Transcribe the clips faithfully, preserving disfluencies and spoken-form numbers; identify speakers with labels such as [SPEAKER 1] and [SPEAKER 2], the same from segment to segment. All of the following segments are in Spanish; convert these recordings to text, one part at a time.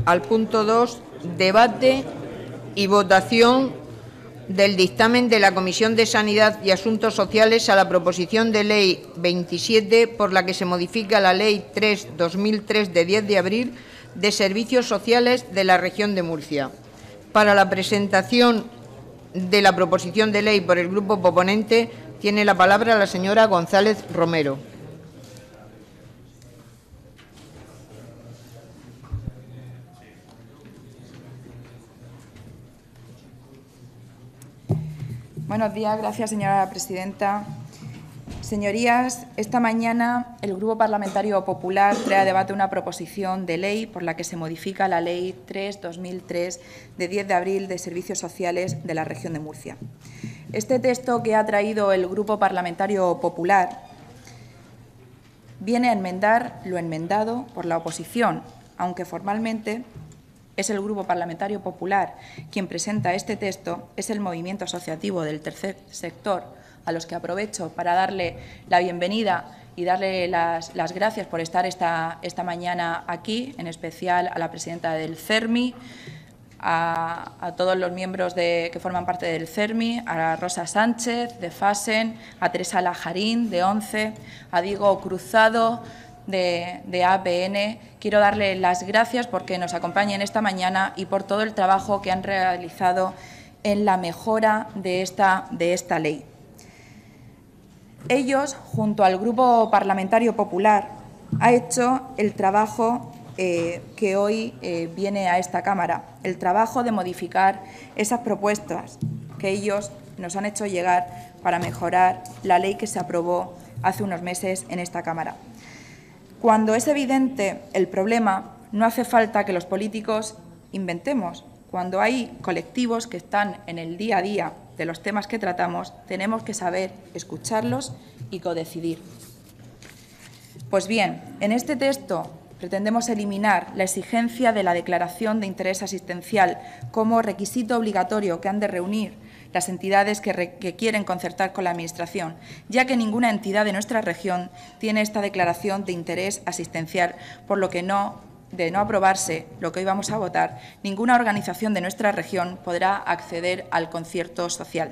[SPEAKER 1] al punto dos, debate y votación del dictamen de la Comisión de Sanidad y Asuntos Sociales a la proposición de ley veintisiete, por la que se modifica la Ley tres barra dos mil tres de diez de abril de Servicios Sociales de la Región de Murcia. Para la presentación de la proposición de ley por el Grupo proponente tiene la palabra la señora González Romero.
[SPEAKER 2] Buenos días, gracias, señora presidenta. Señorías, esta mañana el Grupo Parlamentario Popular trae a debate una proposición de ley por la que se modifica la Ley tres barra dos mil tres de diez de abril de Servicios Sociales de la Región de Murcia. Este texto que ha traído el Grupo Parlamentario Popular viene a enmendar lo enmendado por la oposición, aunque formalmente es el Grupo Parlamentario Popular quien presenta este texto, es el movimiento asociativo del tercer sector, a los que aprovecho para darle la bienvenida y darle las, las gracias por estar esta, esta mañana aquí, en especial a la presidenta del CERMI, a, a todos los miembros de, que forman parte del CERMI, a Rosa Sánchez, de FASEN, a Teresa Lajarín, de ONCE, a Diego Cruzado, de, de A P N. Quiero darle las gracias porque nos acompañen esta mañana y por todo el trabajo que han realizado en la mejora de esta, de esta ley. Ellos, junto al Grupo Parlamentario Popular, ha hecho el trabajo eh, que hoy eh, viene a esta Cámara, el trabajo de modificar esas propuestas que ellos nos han hecho llegar para mejorar la ley que se aprobó hace unos meses en esta Cámara. Cuando es evidente el problema, no hace falta que los políticos inventemos. Cuando hay colectivos que están en el día a día de los temas que tratamos, tenemos que saber escucharlos y codecidir. Pues bien, en este texto pretendemos eliminar la exigencia de la declaración de interés asistencial como requisito obligatorio que han de reunir las entidades que, re, que quieren concertar con la Administración, ya que ninguna entidad de nuestra región tiene esta declaración de interés asistencial, por lo que no de no aprobarse lo que hoy vamos a votar, ninguna organización de nuestra región podrá acceder al concierto social.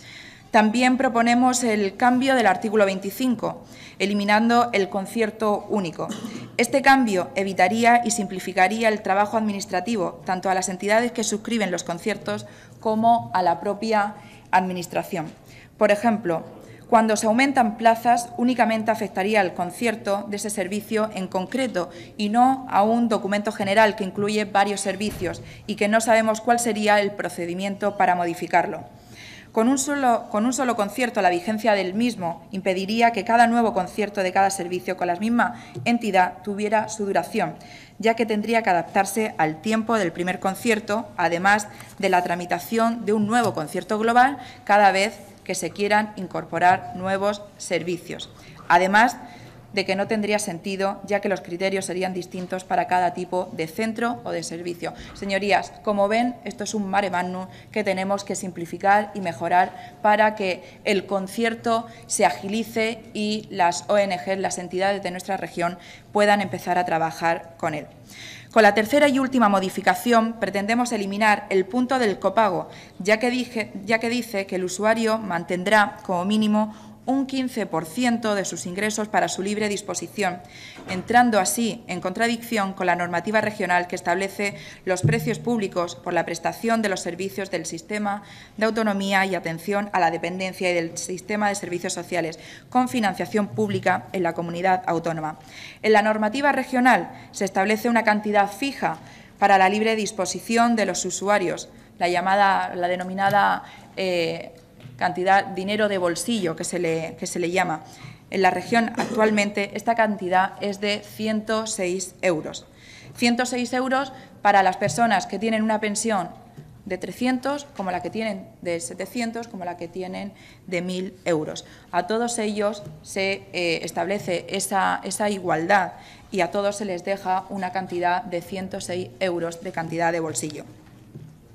[SPEAKER 2] También proponemos el cambio del artículo veinticinco, eliminando el concierto único. Este cambio evitaría y simplificaría el trabajo administrativo, tanto a las entidades que suscriben los conciertos como a la propia Administración. Por ejemplo, cuando se aumentan plazas, únicamente afectaría al concierto de ese servicio en concreto y no a un documento general que incluye varios servicios y que no sabemos cuál sería el procedimiento para modificarlo. Con un solo, con un solo concierto, la vigencia del mismo impediría que cada nuevo concierto de cada servicio con la misma entidad tuviera su duración, ya que tendría que adaptarse al tiempo del primer concierto, además de la tramitación de un nuevo concierto global cada vez que se quieran incorporar nuevos servicios. Además de que no tendría sentido, ya que los criterios serían distintos para cada tipo de centro o de servicio. Señorías, como ven, esto es un mare magnum que tenemos que simplificar y mejorar para que el concierto se agilice y las O N G, las entidades de nuestra región, puedan empezar a trabajar con él. Con la tercera y última modificación pretendemos eliminar el punto del copago, ya que, dije, ya que dice que el usuario mantendrá como mínimo un quince por ciento de sus ingresos para su libre disposición, entrando así en contradicción con la normativa regional que establece los precios públicos por la prestación de los servicios del sistema de autonomía y atención a la dependencia y del sistema de servicios sociales con financiación pública en la comunidad autónoma. En la normativa regional se establece una cantidad fija para la libre disposición de los usuarios, la llamada, la denominada eh, cantidad dinero de bolsillo que se le, que se le llama. En la región actualmente esta cantidad es de ciento seis euros. ciento seis euros para las personas que tienen una pensión de trescientos, como la que tienen de setecientos, como la que tienen de mil euros. A todos ellos se eh, establece esa, esa igualdad y a todos se les deja una cantidad de ciento seis euros de cantidad de bolsillo.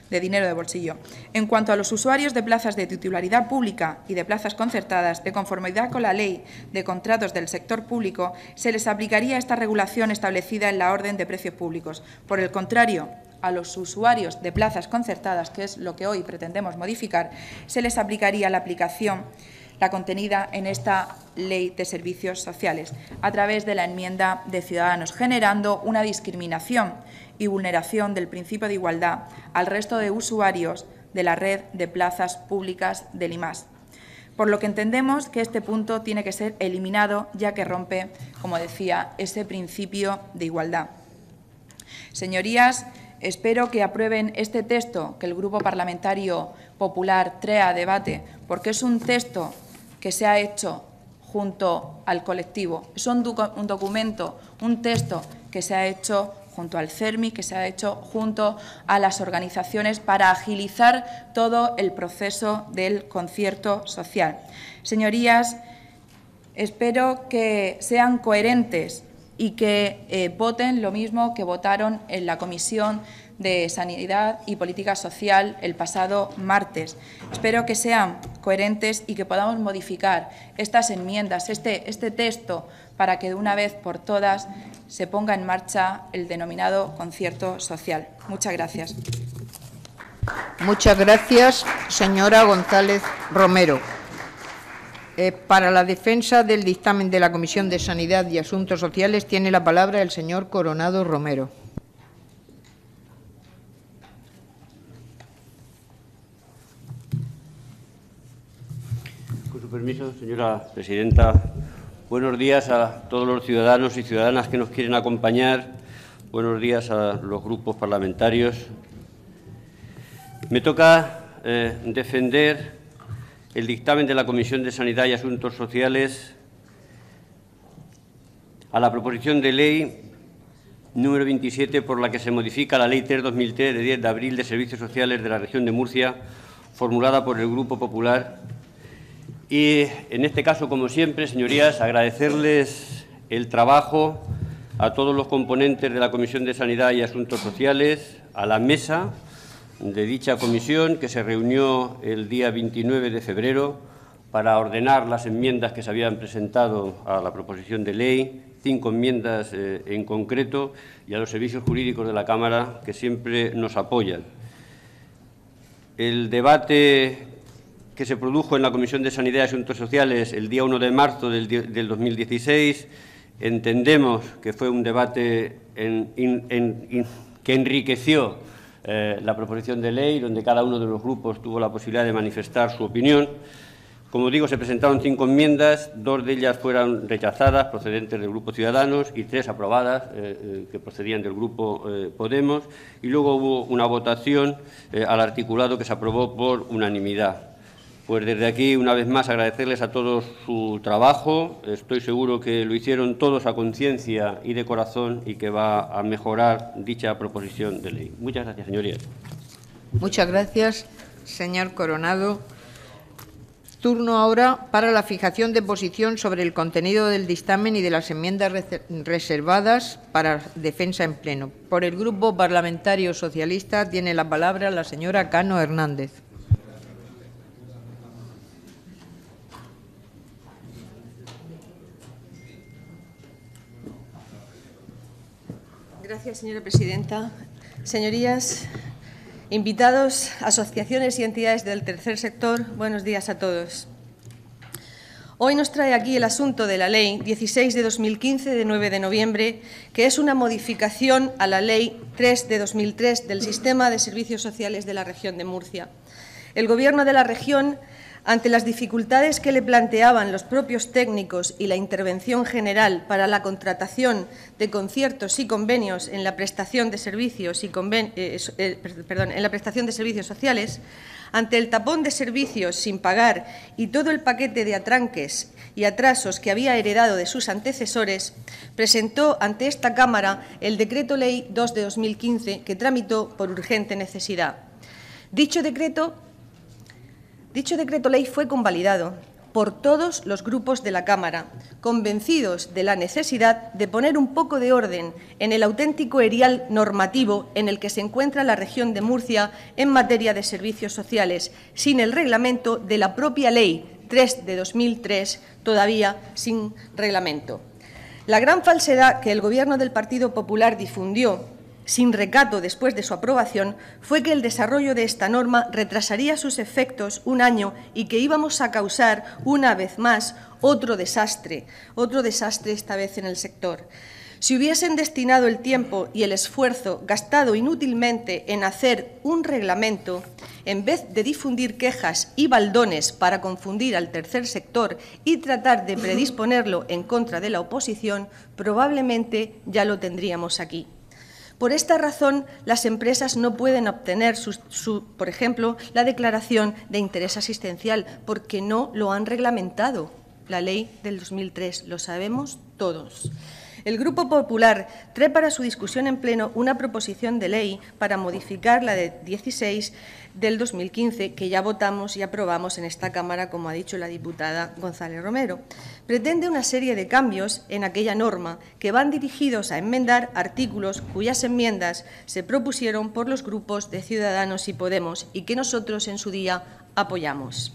[SPEAKER 2] de dinero de bolsillo. En cuanto a los usuarios de plazas de titularidad pública y de plazas concertadas, de conformidad con la Ley de Contratos del Sector Público, se les aplicaría esta regulación establecida en la Orden de Precios Públicos. Por el contrario, a los usuarios de plazas concertadas, que es lo que hoy pretendemos modificar, se les aplicaría la aplicación la contenida en esta Ley de Servicios Sociales, a través de la enmienda de Ciudadanos, generando una discriminación y vulneración del principio de igualdad al resto de usuarios de la red de plazas públicas del I M A S. Por lo que entendemos que este punto tiene que ser eliminado, ya que rompe, como decía, ese principio de igualdad. Señorías, espero que aprueben este texto que el Grupo Parlamentario Popular trae a debate, porque es un texto que se ha hecho junto al colectivo. Es un, un documento, un texto que se ha hecho junto al CERMI, que se ha hecho junto a las organizaciones para agilizar todo el proceso del concierto social. Señorías, espero que sean coherentes y que eh, voten lo mismo que votaron en la Comisión de Sanidad y Política Social el pasado martes. Espero que sean coherentes y que podamos modificar estas enmiendas, este, este texto, para que de una vez por todas se ponga en marcha el denominado concierto social. Muchas gracias.
[SPEAKER 1] Muchas gracias, señora González Romero. Eh, para la defensa del dictamen de la Comisión de Sanidad y Asuntos Sociales tiene la palabra el señor Coronado Romero.
[SPEAKER 3] Con su permiso, señora presidenta, buenos días a todos los ciudadanos y ciudadanas que nos quieren acompañar. Buenos días a los grupos parlamentarios. Me toca eh, defender el dictamen de la Comisión de Sanidad y Asuntos Sociales a la proposición de ley número veintisiete por la que se modifica la Ley tres barra dos mil tres de diez de abril de Servicios Sociales de la Región de Murcia, formulada por el Grupo Popular. Y, en este caso, como siempre, señorías, agradecerles el trabajo a todos los componentes de la Comisión de Sanidad y Asuntos Sociales, a la mesa de dicha comisión, que se reunió el día veintinueve de febrero para ordenar las enmiendas que se habían presentado a la proposición de ley, cinco enmiendas eh, en concreto, y a los servicios jurídicos de la Cámara, que siempre nos apoyan. El debate que se produjo en la Comisión de Sanidad y Asuntos Sociales el día uno de marzo del, del dos mil dieciséis, entendemos que fue un debate en, en, en, que enriqueció eh, la proposición de ley, donde cada uno de los grupos tuvo la posibilidad de manifestar su opinión. Como digo, se presentaron cinco enmiendas, dos de ellas fueron rechazadas, procedentes del Grupo Ciudadanos, y tres aprobadas, eh, eh, que procedían del Grupo eh, Podemos, y luego hubo una votación eh, al articulado que se aprobó por unanimidad. Pues desde aquí, una vez más, agradecerles a todos su trabajo. Estoy seguro que lo hicieron todos a conciencia y de corazón y que va a mejorar dicha proposición de ley. Muchas gracias, señorías.
[SPEAKER 1] Muchas gracias, señor Coronado. Turno ahora para la fijación de posición sobre el contenido del dictamen y de las enmiendas reservadas para defensa en pleno. Por el Grupo Parlamentario Socialista tiene la palabra la señora Cano Hernández.
[SPEAKER 4] Gracias, señora presidenta. Señorías, invitados, asociaciones y entidades del tercer sector, buenos días a todos. Hoy nos trae aquí el asunto de la Ley dieciséis de dos mil quince, de nueve de noviembre, que es una modificación a la Ley tres de dos mil tres del Sistema de Servicios Sociales de la Región de Murcia. El Gobierno de la región, ante las dificultades que le planteaban los propios técnicos y la intervención general para la contratación de conciertos y convenios en la prestación de servicios y conven eh, eh, perdón, en la prestación de servicios sociales, ante el tapón de servicios sin pagar y todo el paquete de atranques y atrasos que había heredado de sus antecesores, presentó ante esta Cámara el Decreto Ley dos de dos mil quince, que tramitó por urgente necesidad. Dicho decreto Dicho decreto ley fue convalidado por todos los grupos de la Cámara, convencidos de la necesidad de poner un poco de orden en el auténtico erial normativo en el que se encuentra la región de Murcia en materia de servicios sociales, sin el reglamento de la propia Ley tres de dos mil tres, todavía sin reglamento. La gran falsedad que el Gobierno del Partido Popular difundió, sin recato después de su aprobación, fue que el desarrollo de esta norma retrasaría sus efectos un año y que íbamos a causar, una vez más, otro desastre, otro desastre esta vez en el sector. Si hubiesen destinado el tiempo y el esfuerzo gastado inútilmente en hacer un reglamento, en vez de difundir quejas y baldones para confundir al tercer sector y tratar de predisponerlo en contra de la oposición, probablemente ya lo tendríamos aquí. Por esta razón, las empresas no pueden obtener, su, su, por ejemplo, la declaración de interés asistencial, porque no lo han reglamentado. La ley del dos mil tres, lo sabemos todos. El Grupo Popular trae para su discusión en pleno una proposición de ley para modificar la de dieciséis del dos mil quince, que ya votamos y aprobamos en esta Cámara, como ha dicho la diputada González Romero. Pretende una serie de cambios en aquella norma que van dirigidos a enmendar artículos cuyas enmiendas se propusieron por los grupos de Ciudadanos y Podemos y que nosotros en su día apoyamos.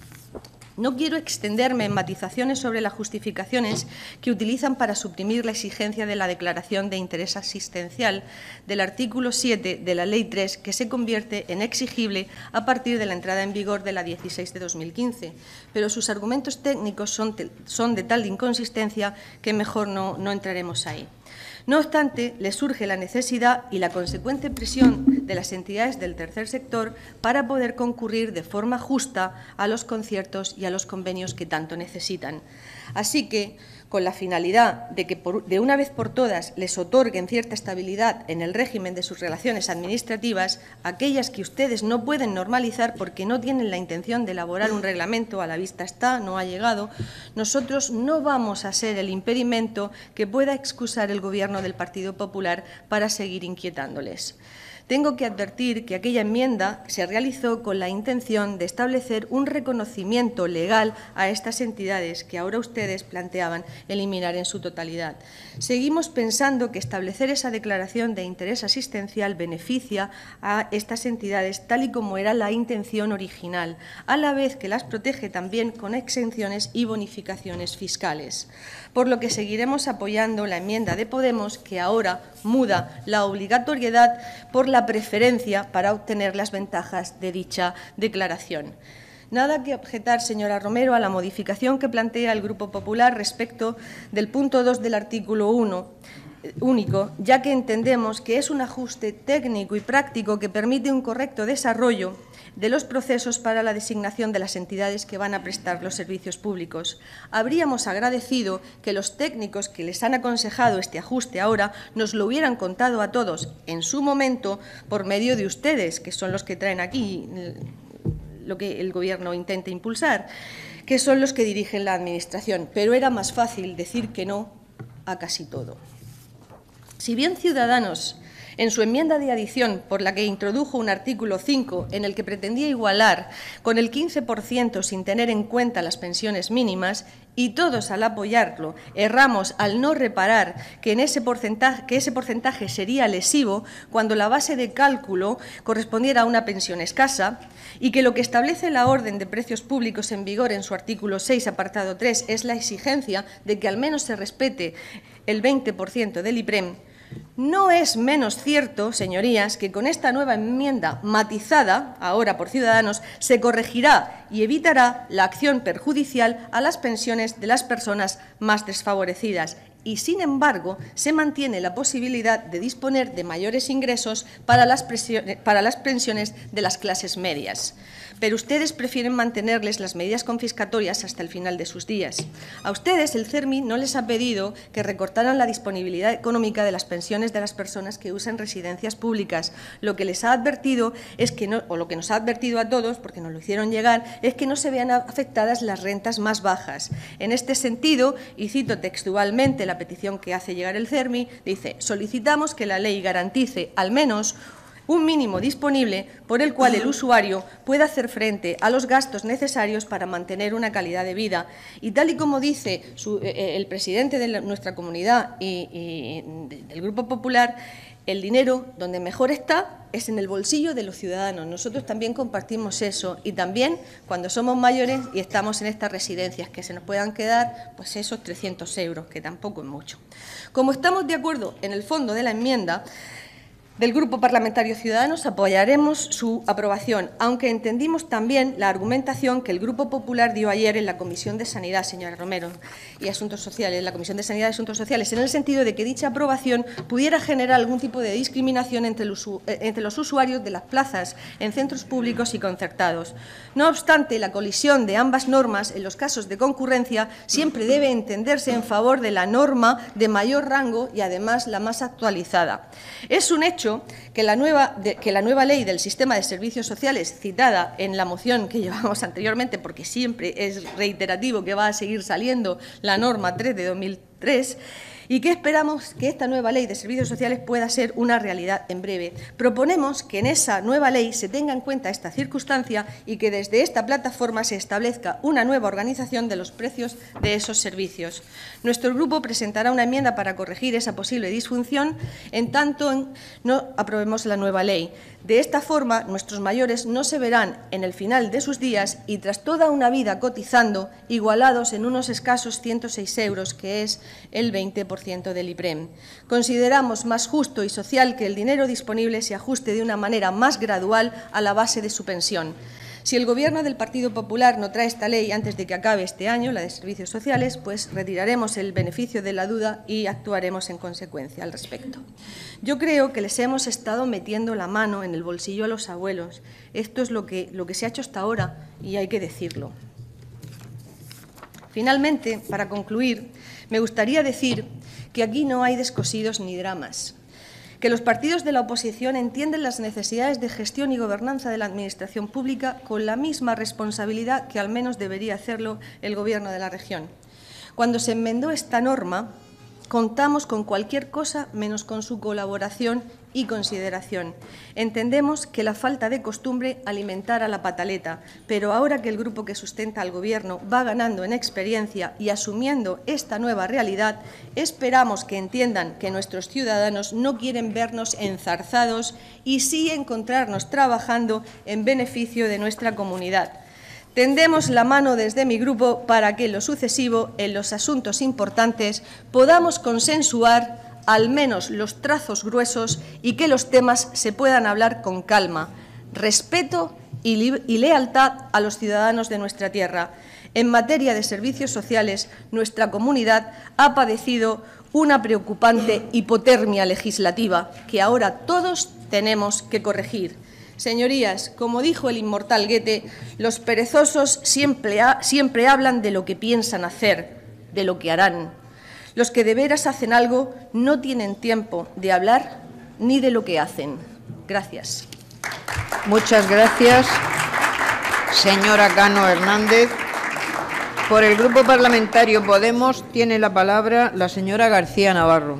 [SPEAKER 4] No quiero extenderme en matizaciones sobre las justificaciones que utilizan para suprimir la exigencia de la declaración de interés asistencial del artículo siete de la Ley tres, que se convierte en exigible a partir de la entrada en vigor de la dieciséis de dos mil quince. Pero sus argumentos técnicos son, son de tal inconsistencia que mejor no, no entraremos ahí. No obstante, les surge la necesidad y la consecuente presión de las entidades del tercer sector para poder concurrir de forma justa a los conciertos y a los convenios que tanto necesitan. Así que, con la finalidad de que por, de una vez por todas les otorguen cierta estabilidad en el régimen de sus relaciones administrativas, aquellas que ustedes no pueden normalizar porque no tienen la intención de elaborar un reglamento, a la vista está, no ha llegado, nosotros no vamos a ser el impedimento que pueda excusar el Gobierno del Partido Popular para seguir inquietándoles. Tengo que advertir que aquella enmienda se realizó con la intención de establecer un reconocimiento legal a estas entidades que ahora ustedes planteaban eliminar en su totalidad. Seguimos pensando que establecer esa declaración de interés asistencial beneficia a estas entidades tal y como era la intención original, a la vez que las protege también con exenciones y bonificaciones fiscales. Por lo que seguiremos apoyando la enmienda de Podemos, que ahora muda la obligatoriedad por la preferencia para obtener las ventajas de dicha declaración. Nada que objetar, señora Romero, a la modificación que plantea el Grupo Popular respecto del punto dos del artículo uno único, ya que entendemos que es un ajuste técnico y práctico que permite un correcto desarrollo de los procesos para la designación de las entidades que van a prestar los servicios públicos. Habríamos agradecido que los técnicos que les han aconsejado este ajuste ahora nos lo hubieran contado a todos en su momento por medio de ustedes, que son los que traen aquí lo que el Gobierno intenta impulsar, que son los que dirigen la Administración, pero era más fácil decir que no a casi todo. Si bien Ciudadanos, en su enmienda de adición, por la que introdujo un artículo cinco en el que pretendía igualar con el quince por ciento sin tener en cuenta las pensiones mínimas, y todos al apoyarlo erramos al no reparar que, en ese porcentaje, que ese porcentaje sería lesivo cuando la base de cálculo correspondiera a una pensión escasa, y que lo que establece la orden de precios públicos en vigor en su artículo seis, apartado tres, es la exigencia de que al menos se respete el veinte por ciento del IPREM, no es menos cierto, señorías, que con esta nueva enmienda matizada, ahora por Ciudadanos, se corregirá y evitará la acción perjudicial a las pensiones de las personas más desfavorecidas y, sin embargo, se mantiene la posibilidad de disponer de mayores ingresos para las, para las pensiones de las clases medias. Pero ustedes prefieren mantenerles las medidas confiscatorias hasta el final de sus días. A ustedes el CERMI no les ha pedido que recortaran la disponibilidad económica de las pensiones de las personas que usan residencias públicas. Lo que les ha advertido es que no, o lo que nos ha advertido a todos, porque nos lo hicieron llegar, es que no se vean afectadas las rentas más bajas. En este sentido, y cito textualmente la petición que hace llegar el CERMI, dice: solicitamos que la ley garantice al menos un mínimo disponible por el cual el usuario pueda hacer frente a los gastos necesarios para mantener una calidad de vida. Y tal y como dice su, eh, el presidente de la, nuestra comunidad y, y del Grupo Popular, el dinero donde mejor está es en el bolsillo de los ciudadanos. Nosotros también compartimos eso, y también cuando somos mayores y estamos en estas residencias, que se nos puedan quedar pues esos trescientos euros, que tampoco es mucho. Como estamos de acuerdo en el fondo de la enmienda del Grupo Parlamentario Ciudadanos, apoyaremos su aprobación, aunque entendimos también la argumentación que el Grupo Popular dio ayer en la Comisión de Sanidad, señora Romero, y Asuntos Sociales, la Comisión de Sanidad y Asuntos Sociales, en el sentido de que dicha aprobación pudiera generar algún tipo de discriminación entre los, entre los usuarios de las plazas en centros públicos y concertados. No obstante, la colisión de ambas normas en los casos de concurrencia siempre debe entenderse en favor de la norma de mayor rango y, además, la más actualizada. Es un hecho que la, nueva, de, que la nueva ley del sistema de servicios sociales, citada en la moción que llevamos anteriormente, porque siempre es reiterativo que va a seguir saliendo la norma tres de dos mil tres, y que esperamos que esta nueva ley de servicios sociales pueda ser una realidad en breve. Proponemos que en esa nueva ley se tenga en cuenta esta circunstancia y que desde esta plataforma se establezca una nueva organización de los precios de esos servicios. Nuestro grupo presentará una enmienda para corregir esa posible disfunción en tanto no aprobemos la nueva ley. De esta forma, nuestros mayores no se verán en el final de sus días y, tras toda una vida cotizando, igualados en unos escasos ciento seis euros, que es el veinte por ciento del IPREM. Consideramos más justo y social que el dinero disponible se ajuste de una manera más gradual a la base de su pensión. Si el Gobierno del Partido Popular no trae esta ley antes de que acabe este año, la de servicios sociales, pues retiraremos el beneficio de la duda y actuaremos en consecuencia al respecto. Yo creo que les hemos estado metiendo la mano en el bolsillo a los abuelos. Esto es lo que, lo que se ha hecho hasta ahora y hay que decirlo. Finalmente, para concluir, me gustaría decir que aquí no hay descosidos ni dramas, que los partidos de la oposición entienden las necesidades de gestión y gobernanza de la Administración pública con la misma responsabilidad que al menos debería hacerlo el Gobierno de la región. Cuando se enmendó esta norma, contamos con cualquier cosa menos con su colaboración y consideración. Entendemos que la falta de costumbre alimentara la pataleta, pero ahora que el grupo que sustenta al Gobierno va ganando en experiencia y asumiendo esta nueva realidad, esperamos que entiendan que nuestros ciudadanos no quieren vernos enzarzados y sí encontrarnos trabajando en beneficio de nuestra comunidad. Tendemos la mano desde mi grupo para que en lo sucesivo, en los asuntos importantes, podamos consensuar al menos los trazos gruesos y que los temas se puedan hablar con calma, respeto y, y lealtad a los ciudadanos de nuestra tierra. En materia de servicios sociales, nuestra comunidad ha padecido una preocupante hipotermia legislativa que ahora todos tenemos que corregir. Señorías, como dijo el inmortal Goethe, los perezosos siempre, ha, siempre hablan de lo que piensan hacer, de lo que harán. Los que de veras hacen algo no tienen tiempo de hablar ni de lo que hacen. Gracias.
[SPEAKER 1] Muchas gracias, señora Cano Hernández. Por el Grupo Parlamentario Podemos tiene la palabra la señora García Navarro.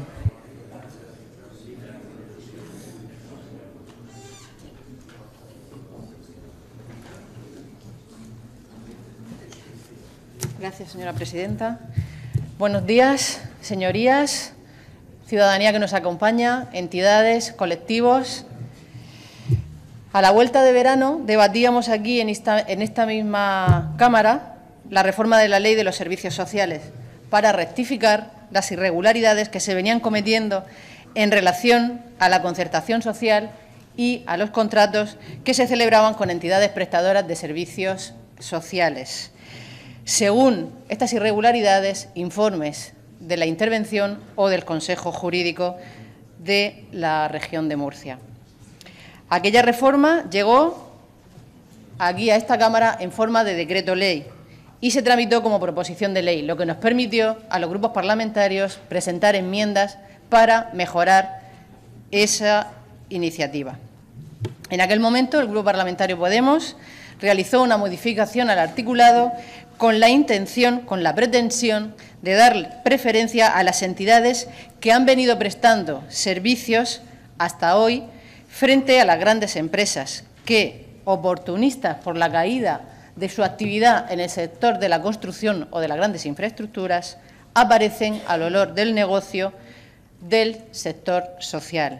[SPEAKER 5] Gracias, señora presidenta. Buenos días, señorías, ciudadanía que nos acompaña, entidades, colectivos. A la vuelta de verano debatíamos aquí en esta, en esta misma Cámara la reforma de la Ley de los Servicios Sociales para rectificar las irregularidades que se venían cometiendo en relación a la concertación social y a los contratos que se celebraban con entidades prestadoras de servicios sociales. Según estas irregularidades, informes de la intervención o del Consejo Jurídico de la región de Murcia. Aquella reforma llegó aquí a esta Cámara en forma de decreto ley y se tramitó como proposición de ley, lo que nos permitió a los grupos parlamentarios presentar enmiendas para mejorar esa iniciativa. En aquel momento, el Grupo Parlamentario Podemos realizó una modificación al articulado con la intención, con la pretensión de dar preferencia a las entidades que han venido prestando servicios hasta hoy frente a las grandes empresas que, oportunistas por la caída de su actividad en el sector de la construcción o de las grandes infraestructuras, aparecen al olor del negocio del sector social.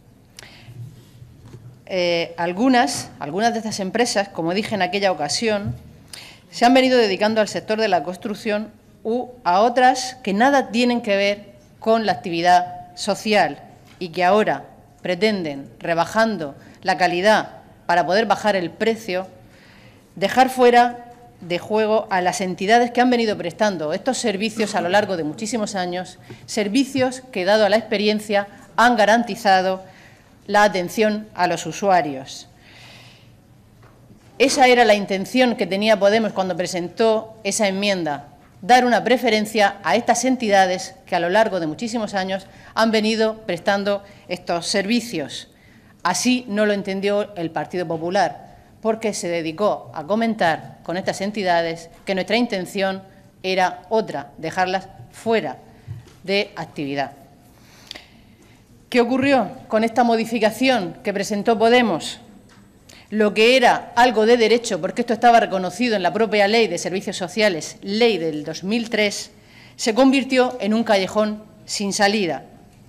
[SPEAKER 5] Eh, algunas, algunas de estas empresas, como dije en aquella ocasión, se han venido dedicando al sector de la construcción u a otras que nada tienen que ver con la actividad social y que ahora pretenden, rebajando la calidad para poder bajar el precio, dejar fuera de juego a las entidades que han venido prestando estos servicios a lo largo de muchísimos años, servicios que, dado a la experiencia, han garantizado la atención a los usuarios. Esa era la intención que tenía Podemos cuando presentó esa enmienda, dar una preferencia a estas entidades que a lo largo de muchísimos años han venido prestando estos servicios. Así no lo entendió el Partido Popular, porque se dedicó a comentar con estas entidades que nuestra intención era otra, dejarlas fuera de actividad. ¿Qué ocurrió con esta modificación que presentó Podemos? Lo que era algo de derecho, porque esto estaba reconocido en la propia Ley de Servicios Sociales, Ley del dos mil tres, se convirtió en un callejón sin salida.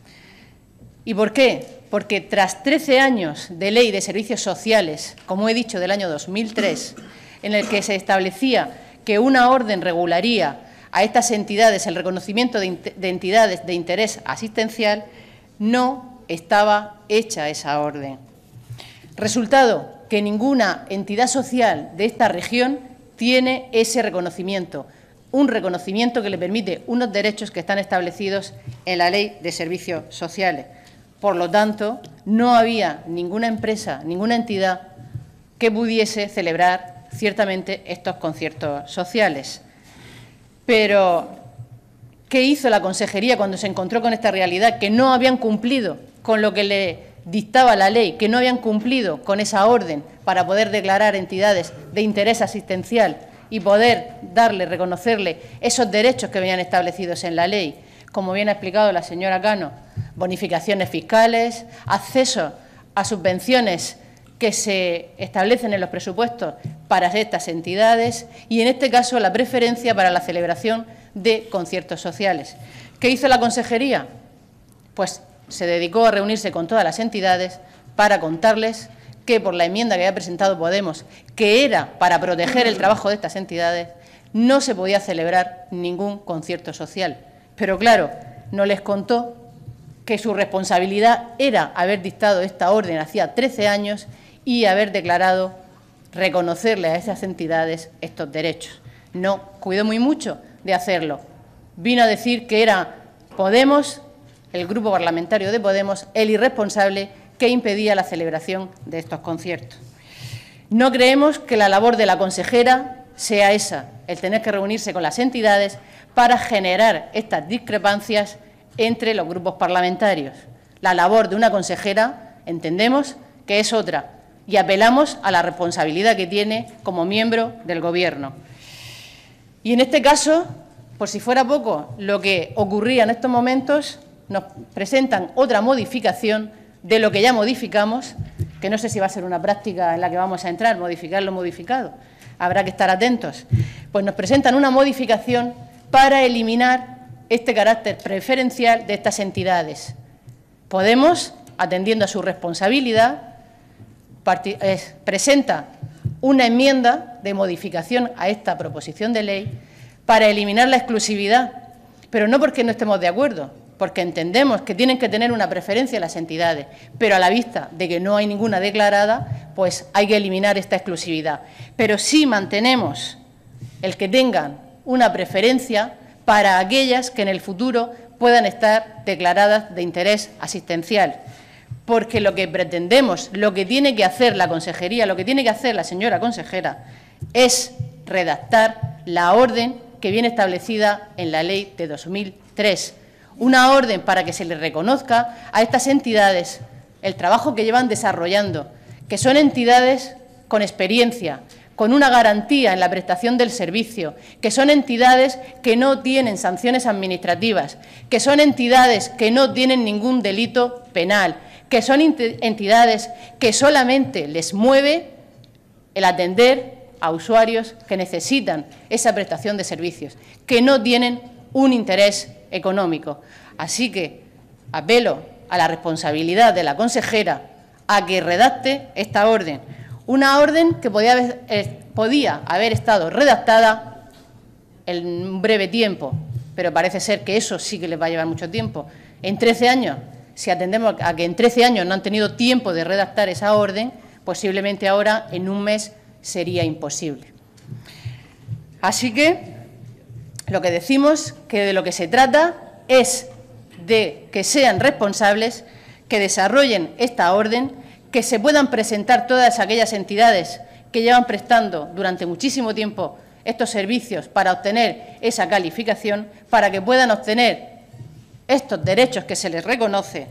[SPEAKER 5] ¿Y por qué? Porque tras trece años de Ley de Servicios Sociales, como he dicho, del año dos mil tres, en el que se establecía que una orden regularía a estas entidades el reconocimiento de entidades de interés asistencial, no estaba hecha esa orden. Resultado, que ninguna entidad social de esta región tiene ese reconocimiento, un reconocimiento que le permite unos derechos que están establecidos en la Ley de Servicios Sociales. Por lo tanto, no había ninguna empresa, ninguna entidad que pudiese celebrar ciertamente estos conciertos sociales. Pero, ¿qué hizo la Consejería cuando se encontró con esta realidad? Que no habían cumplido con lo que le dictaba la ley, que no habían cumplido con esa orden para poder declarar entidades de interés asistencial y poder darle, reconocerle esos derechos que venían establecidos en la ley. Como bien ha explicado la señora Cano, bonificaciones fiscales, acceso a subvenciones que se establecen en los presupuestos para estas entidades y, en este caso, la preferencia para la celebración de conciertos sociales. ¿Qué hizo la Consejería? Pues se dedicó a reunirse con todas las entidades para contarles que, por la enmienda que había presentado Podemos, que era para proteger el trabajo de estas entidades, no se podía celebrar ningún concierto social. Pero, claro, no les contó que su responsabilidad era haber dictado esta orden hacía trece años y haber declarado reconocerle a esas entidades estos derechos. No, cuidó muy mucho de hacerlo. Vino a decir que era Podemos, el grupo parlamentario de Podemos, el irresponsable que impedía la celebración de estos conciertos. No creemos que la labor de la consejera sea esa, el tener que reunirse con las entidades para generar estas discrepancias entre los grupos parlamentarios. La labor de una consejera, entendemos, que es otra, y apelamos a la responsabilidad que tiene como miembro del Gobierno. Y en este caso, por si fuera poco lo que ocurría en estos momentos, nos presentan otra modificación de lo que ya modificamos, que no sé si va a ser una práctica en la que vamos a entrar, modificar lo modificado, habrá que estar atentos. Pues nos presentan una modificación para eliminar este carácter preferencial de estas entidades. Podemos, atendiendo a su responsabilidad, presenta una enmienda de modificación a esta proposición de ley para eliminar la exclusividad, pero no porque no estemos de acuerdo, porque entendemos que tienen que tener una preferencia las entidades, pero a la vista de que no hay ninguna declarada, pues hay que eliminar esta exclusividad. Pero sí mantenemos el que tengan una preferencia para aquellas que en el futuro puedan estar declaradas de interés asistencial, porque lo que pretendemos, lo que tiene que hacer la Consejería, lo que tiene que hacer la señora consejera, es redactar la orden que viene establecida en la Ley de dos mil tres, una orden para que se les reconozca a estas entidades el trabajo que llevan desarrollando, que son entidades con experiencia, con una garantía en la prestación del servicio, que son entidades que no tienen sanciones administrativas, que son entidades que no tienen ningún delito penal, que son entidades que solamente les mueve el atender a usuarios que necesitan esa prestación de servicios, que no tienen un interés económico. Así que apelo a la responsabilidad de la consejera a que redacte esta orden, una orden que podía haber, eh, podía haber estado redactada en un breve tiempo, pero parece ser que eso sí que les va a llevar mucho tiempo. En trece años, si atendemos a que en trece años no han tenido tiempo de redactar esa orden, posiblemente ahora en un mes sería imposible. Así que lo que decimos que de lo que se trata es de que sean responsables, que desarrollen esta orden, que se puedan presentar todas aquellas entidades que llevan prestando durante muchísimo tiempo estos servicios para obtener esa calificación, para que puedan obtener estos derechos que se les reconoce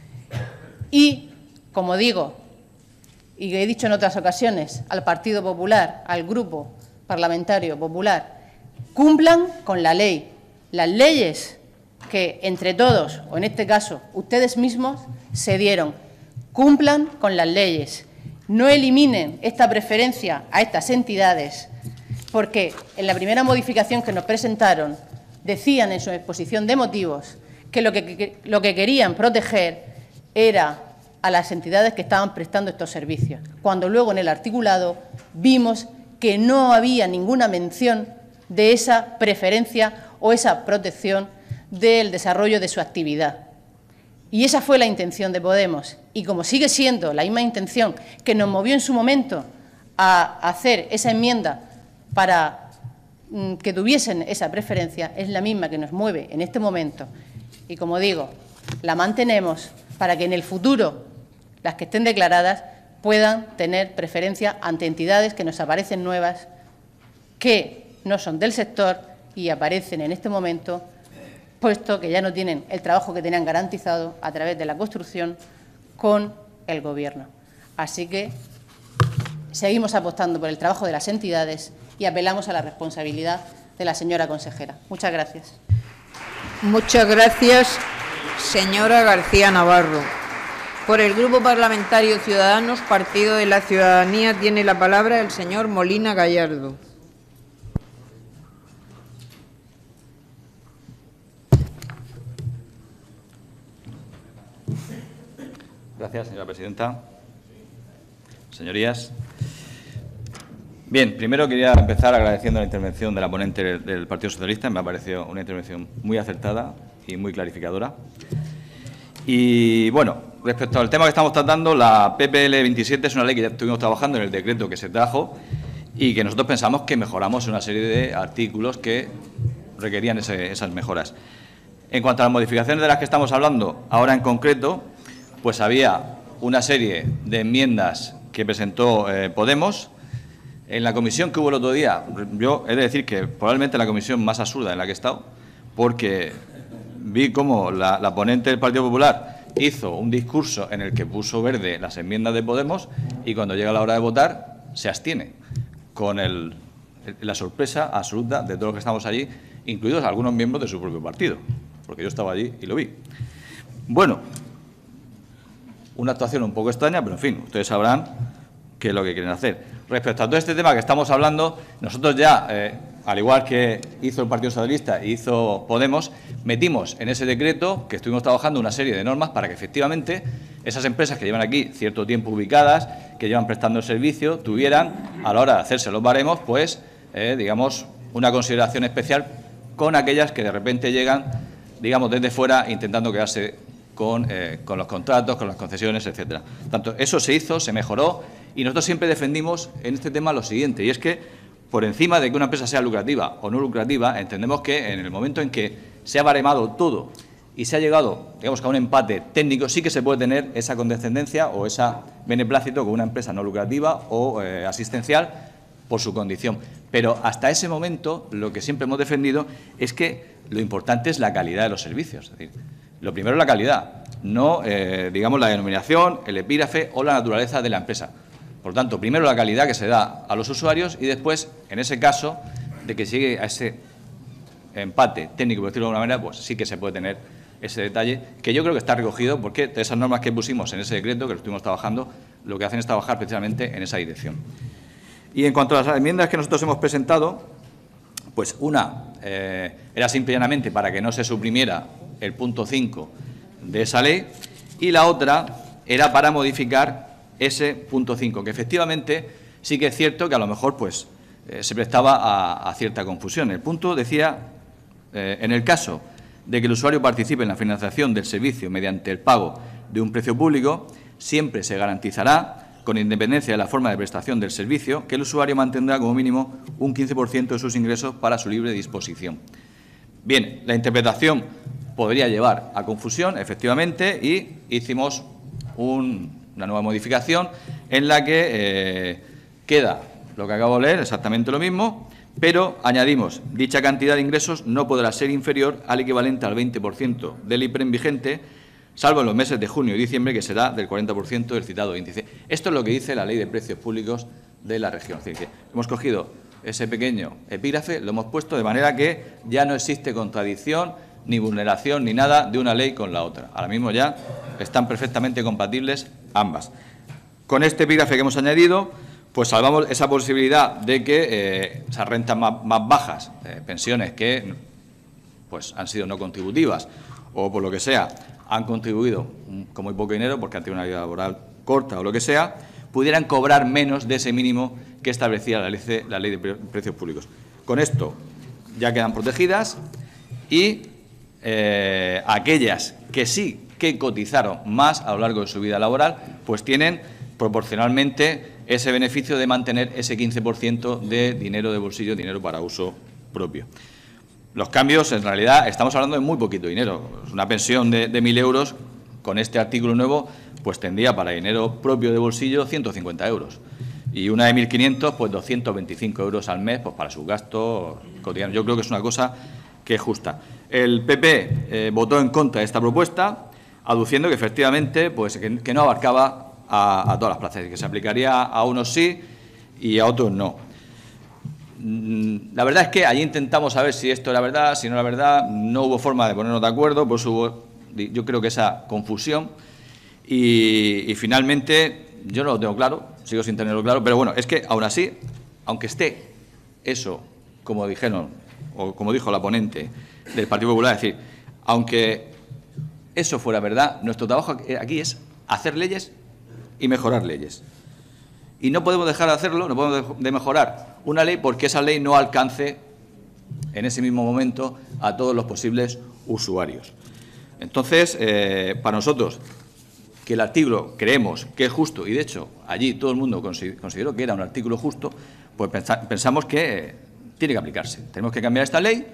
[SPEAKER 5] y, como digo, y he dicho en otras ocasiones, al Partido Popular, al Grupo Parlamentario Popular, cumplan con la ley, las leyes que entre todos, o en este caso ustedes mismos, se dieron. Cumplan con las leyes, no eliminen esta preferencia a estas entidades, porque en la primera modificación que nos presentaron decían en su exposición de motivos que lo que, que, lo que querían proteger era a las entidades que estaban prestando estos servicios, cuando luego en el articulado vimos que no había ninguna mención de esa preferencia o esa protección del desarrollo de su actividad. Y esa fue la intención de Podemos. Y como sigue siendo la misma intención que nos movió en su momento a hacer esa enmienda para mm, que tuviesen esa preferencia, es la misma que nos mueve en este momento. Y como digo, la mantenemos para que en el futuro las que estén declaradas puedan tener preferencia ante entidades que nos aparecen nuevas, que no son del sector y aparecen en este momento, puesto que ya no tienen el trabajo que tenían garantizado a través de la construcción con el Gobierno. Así que seguimos apostando por el trabajo de las entidades y apelamos a la responsabilidad de la señora consejera. Muchas gracias.
[SPEAKER 1] Muchas gracias, señora García Navarro. Por el Grupo Parlamentario Ciudadanos, Partido de la Ciudadanía, tiene la palabra el señor Molina Gallardo.
[SPEAKER 6] Gracias, señora presidenta. Señorías. Bien, primero quería empezar agradeciendo la intervención de la ponente del Partido Socialista. Me ha parecido una intervención muy acertada y muy clarificadora. Y, bueno, respecto al tema que estamos tratando, la P P L veintisiete es una ley que ya estuvimos trabajando en el decreto que se trajo y que nosotros pensamos que mejoramos una serie de artículos que requerían ese, esas mejoras. En cuanto a las modificaciones de las que estamos hablando, ahora en concreto, pues había una serie de enmiendas que presentó eh, Podemos. En la comisión que hubo el otro día, yo he de decir que probablemente la comisión más absurda en la que he estado, porque vi cómo la, la ponente del Partido Popular hizo un discurso en el que puso verde las enmiendas de Podemos y cuando llega la hora de votar se abstiene, con el, la sorpresa absoluta de todos los que estamos allí, incluidos algunos miembros de su propio partido, porque yo estaba allí y lo vi. Bueno, una actuación un poco extraña, pero en fin, ustedes sabrán qué es lo que quieren hacer. Respecto a todo este tema que estamos hablando, nosotros ya, eh, al igual que hizo el Partido Socialista y hizo Podemos, metimos en ese decreto que estuvimos trabajando una serie de normas para que efectivamente esas empresas que llevan aquí cierto tiempo ubicadas, que llevan prestando el servicio, tuvieran, a la hora de hacerse los baremos, pues, eh, digamos, una consideración especial con aquellas que de repente llegan, digamos, desde fuera intentando quedarse con, eh, con los contratos, con las concesiones, etcétera. Tanto eso se hizo, se mejoró y nosotros siempre defendimos en este tema lo siguiente, y es que por encima de que una empresa sea lucrativa o no lucrativa, entendemos que en el momento en que se ha baremado todo y se ha llegado, digamos, a un empate técnico, sí que se puede tener esa condescendencia o ese beneplácito con una empresa no lucrativa o eh, asistencial por su condición. Pero hasta ese momento lo que siempre hemos defendido es que lo importante es la calidad de los servicios. Es decir, lo primero es la calidad, no, eh, digamos, la denominación, el epígrafe o la naturaleza de la empresa. Por lo tanto, primero la calidad que se da a los usuarios y después, en ese caso, de que llegue a ese empate técnico, por decirlo de alguna manera, pues sí que se puede tener ese detalle, que yo creo que está recogido porque de esas normas que pusimos en ese decreto, que lo estuvimos trabajando, lo que hacen es trabajar precisamente en esa dirección. Y en cuanto a las enmiendas que nosotros hemos presentado, pues una eh, era simple y llanamente para que no se suprimiera el punto cinco de esa ley, y la otra era para modificar ese punto cinco, que efectivamente sí que es cierto que a lo mejor pues eh, se prestaba a, a cierta confusión. El punto decía, eh, en el caso de que el usuario participe en la financiación del servicio mediante el pago de un precio público, siempre se garantizará, con independencia de la forma de prestación del servicio, que el usuario mantendrá como mínimo un quince por ciento de sus ingresos para su libre disposición. Bien, la interpretación podría llevar a confusión, efectivamente, y hicimos un, una nueva modificación en la que eh, queda lo que acabo de leer, exactamente lo mismo, pero añadimos: dicha cantidad de ingresos no podrá ser inferior al equivalente al veinte por ciento del I P R E M vigente, salvo en los meses de junio y diciembre, que será del cuarenta por ciento del citado índice. Esto es lo que dice la Ley de Precios Públicos de la región. Es decir, que hemos cogido ese pequeño epígrafe, lo hemos puesto de manera que ya no existe contradicción, ni vulneración, ni nada de una ley con la otra. Ahora mismo ya están perfectamente compatibles ambas. Con este epígrafe que hemos añadido, pues salvamos esa posibilidad de que eh, esas rentas más, más bajas, eh, pensiones que pues han sido no contributivas o por lo que sea han contribuido con muy poco dinero porque han tenido una vida laboral corta o lo que sea, pudieran cobrar menos de ese mínimo que establecía la ley, la ley de precios públicos. Con esto ya quedan protegidas y eh, aquellas que sí que cotizaron más a lo largo de su vida laboral, pues tienen proporcionalmente ese beneficio de mantener ese quince por ciento de dinero de bolsillo, dinero para uso propio. Los cambios, en realidad, estamos hablando de muy poquito dinero. Una pensión de, de mil euros, con este artículo nuevo, pues tendría para dinero propio de bolsillo ciento cincuenta euros. Y una de mil quinientos, pues doscientos veinticinco euros al mes, pues para sus gastos cotidianos. Yo creo que es una cosa que es justa. El P P eh, votó en contra de esta propuesta, aduciendo que efectivamente pues, que, que no abarcaba a, a todas las plazas, que se aplicaría a unos sí y a otros no. La verdad es que allí intentamos saber si esto era verdad, si no era verdad, no hubo forma de ponernos de acuerdo, por eso hubo, yo creo que esa confusión y, y finalmente yo no lo tengo claro, sigo sin tenerlo claro, pero bueno, es que aún así, aunque esté eso, como dijeron, o como dijo la ponente del Partido Popular, es decir, aunque eso fuera verdad, nuestro trabajo aquí es hacer leyes y mejorar leyes. Y no podemos dejar de hacerlo, no podemos de mejorar una ley porque esa ley no alcance en ese mismo momento a todos los posibles usuarios. Entonces, eh, para nosotros, que el artículo creemos que es justo, y de hecho allí todo el mundo consideró que era un artículo justo, pues pensamos que tiene que aplicarse. Tenemos que cambiar esta ley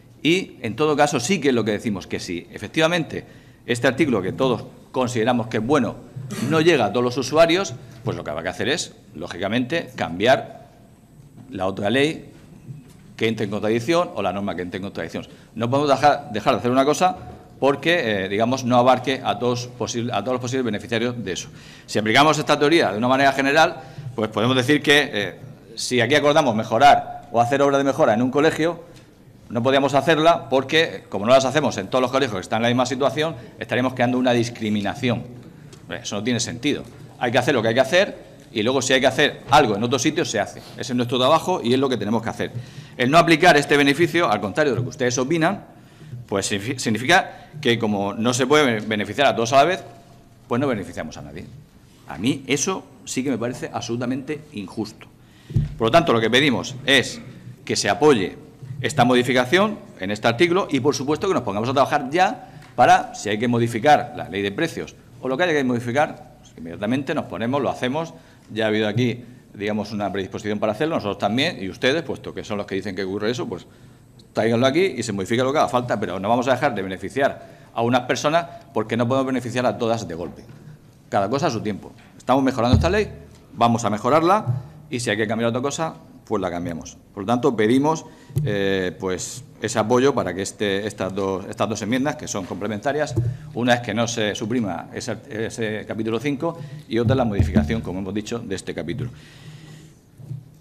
[SPEAKER 6] y, en todo caso, sí que es lo que decimos, que si efectivamente este artículo, que todos consideramos que es bueno, no llega a todos los usuarios, pues lo que habrá que hacer es, lógicamente, cambiar la otra ley que entre en contradicción o la norma que entre en contradicción. No podemos dejar, dejar de hacer una cosa porque, eh, digamos, no abarque a todos, posible, a todos los posibles beneficiarios de eso. Si aplicamos esta teoría de una manera general, pues podemos decir que eh, si aquí acordamos mejorar o hacer obras de mejora en un colegio, no podíamos hacerla porque, como no las hacemos en todos los colegios que están en la misma situación, estaríamos creando una discriminación. Eso no tiene sentido. Hay que hacer lo que hay que hacer y luego si hay que hacer algo en otros sitios se hace. Ese es nuestro trabajo y es lo que tenemos que hacer. El no aplicar este beneficio, al contrario de lo que ustedes opinan, pues significa que como no se puede beneficiar a todos a la vez, pues no beneficiamos a nadie. A mí eso sí que me parece absolutamente injusto. Por lo tanto, lo que pedimos es que se apoye esta modificación en este artículo y, por supuesto, que nos pongamos a trabajar ya para, si hay que modificar la ley de precios o lo que haya que modificar, pues, inmediatamente nos ponemos, lo hacemos. Ya ha habido aquí, digamos, una predisposición para hacerlo, nosotros también, y ustedes, puesto que son los que dicen que ocurre eso, pues tráiganlo aquí y se modifica lo que haga falta, pero no vamos a dejar de beneficiar a unas personas porque no podemos beneficiar a todas de golpe. Cada cosa a su tiempo. Estamos mejorando esta ley, vamos a mejorarla y si hay que cambiar otra cosa, pues la cambiamos. Por lo tanto, pedimos eh, pues ese apoyo para que este, estas, dos, estas dos enmiendas, que son complementarias, una es que no se suprima ese, ese capítulo cinco y otra es la modificación, como hemos dicho, de este capítulo.